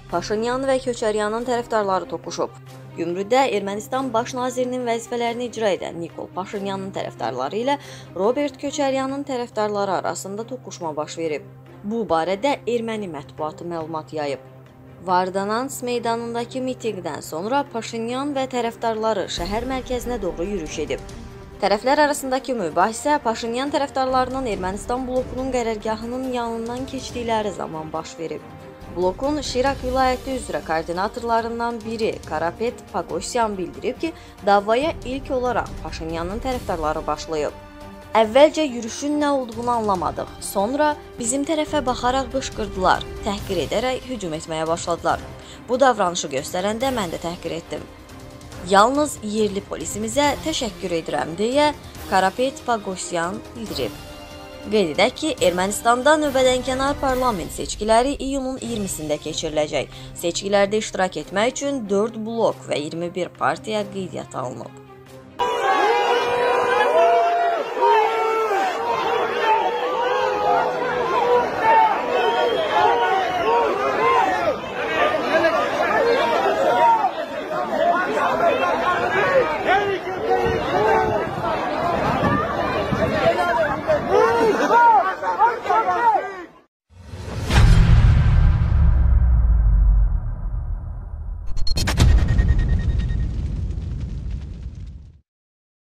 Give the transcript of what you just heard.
Paşinyan və Köçəryanın tərəfdarları toqquşub. Gümrüdə Ermənistan baş nazirinin vəzifələrini icra edən Nikol Paşinyanın tərəfdarları ilə Robert Köçəryanın tərəfdarları arasında toqquşma baş verib. Bu barədə erməni mətbuatı məlumat yayıb. Vardanants meydanındakı mitinqdən sonra Paşinyan və tərəfdarları şəhər mərkəzinə doğru yürüyüş edib. Tərəflər arasındakı mübahisə Paşinyan tərəfdarlarının Ermənistan blokunun qərargahının yanından keçdikləri zaman baş verib. Blokun Şirak vilayəti üzrə koordinatorlarından biri Karapet Pagosyan bildirib ki, davaya ilk olaraq Paşinyanın tərəfdarları başlayıb. Əvvəlcə yürüşün nə olduğunu anlamadıq. Sonra bizim tərəfə baxaraq qışqırdılar, təhqir edərək hücum etməyə başladılar. Bu davranışı göstərəndə mən də təhqir etdim. Yalnız yerli polisimizə təşəkkür edirəm deyə Karapet Pagosyan bildirib. Qeyd edək ki, Ermənistanda növbədənkənar parlament seçkiləri iyunun 20-sində keçiriləcək. Seçkilərdə iştirak etmək üçün 4 blok və 21 partiya qeydiyyata alınıb.